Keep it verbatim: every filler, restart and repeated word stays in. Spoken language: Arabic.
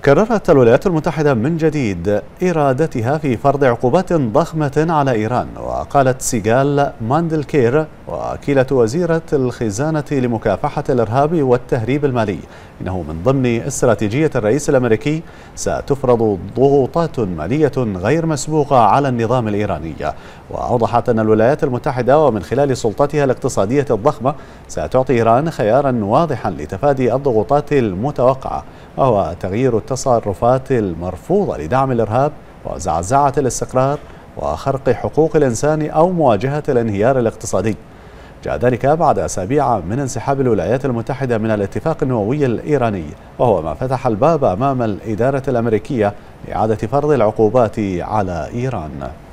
كررت الولايات المتحدة من جديد إرادتها في فرض عقوبات ضخمة على إيران. وقالت سيغال ماندلكير وكيلة وزيرة الخزانة لمكافحة الإرهاب والتهريب المالي إنه من ضمن استراتيجية الرئيس الأمريكي ستفرض ضغوطات مالية غير مسبوقة على النظام الإيراني. وأوضحت أن الولايات المتحدة ومن خلال سلطتها الاقتصادية الضخمة ستعطي إيران خيارا واضحا لتفادي الضغوطات المتوقعة، وهو تغيير التصرفات المرفوضة لدعم الإرهاب وزعزعة الاستقرار وخرق حقوق الإنسان أو مواجهة الانهيار الاقتصادي. جاء ذلك بعد أسابيع من انسحاب الولايات المتحدة من الاتفاق النووي الإيراني، وهو ما فتح الباب أمام الإدارة الأمريكية لإعادة فرض العقوبات على إيران.